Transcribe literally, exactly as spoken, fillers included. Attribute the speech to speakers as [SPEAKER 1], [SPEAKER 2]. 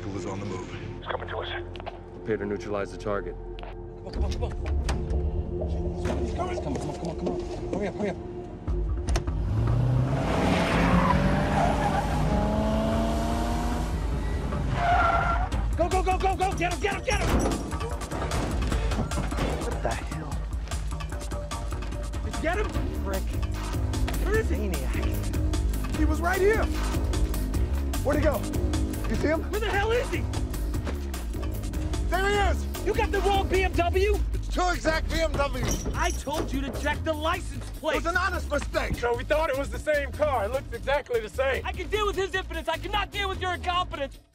[SPEAKER 1] vehicle is on the move.
[SPEAKER 2] It's coming to us.
[SPEAKER 3] Prepare to neutralize the target.
[SPEAKER 4] Come on, come on, come on. He's coming. He's coming. Come on, come on, come on. Hurry up, hurry up. Go, go, go, go, go! Get him, get him, get him!
[SPEAKER 2] What the hell?
[SPEAKER 4] Did you get him? Frick. Where is he?
[SPEAKER 2] Maniac. He was right here. Where'd he go? You see him?
[SPEAKER 4] Where the hell is he?
[SPEAKER 2] There he is!
[SPEAKER 4] You got the wrong B M W?
[SPEAKER 2] It's two exact B M Ws.
[SPEAKER 4] I told you to check the license
[SPEAKER 2] It
[SPEAKER 4] plate.
[SPEAKER 2] was an honest mistake.
[SPEAKER 5] So we thought it was the same car. It looked exactly the same.
[SPEAKER 4] I can deal with his impotence. I cannot deal with your incompetence.